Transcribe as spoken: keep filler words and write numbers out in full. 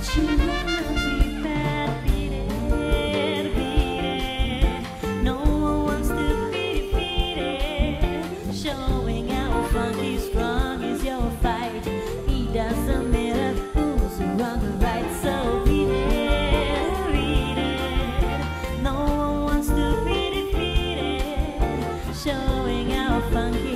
You wanna be bad, beat it, beat it. No one wants to be defeated. Showing how funky strong is your fight. It doesn't matter who's wrong or right. So beat it, beat it. No one wants to be defeated. Showing how funky